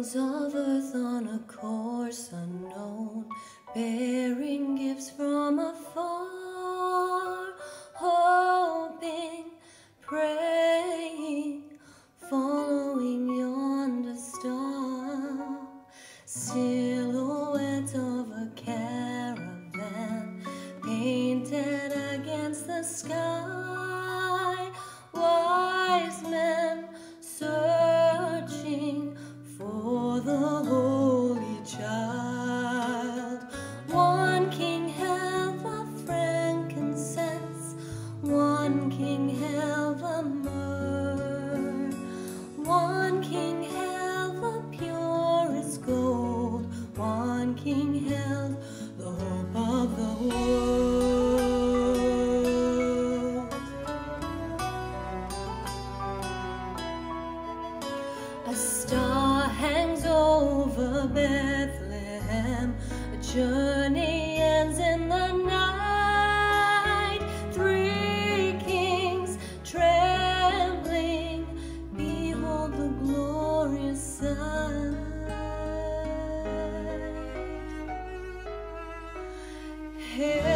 Kings of earth on a course unknown, bearing gifts from afar, hoping, praying, following yonder star, silhouette of a caravan painted against the sky, wise men searching for the Holy Child. One king held the frankincense, one king held the myrrh, one king held the purest gold, one king held the hope of the world. A star hangs over Bethlehem, a journey ends in the night. Three kings trembling, behold the glorious sight. Hey.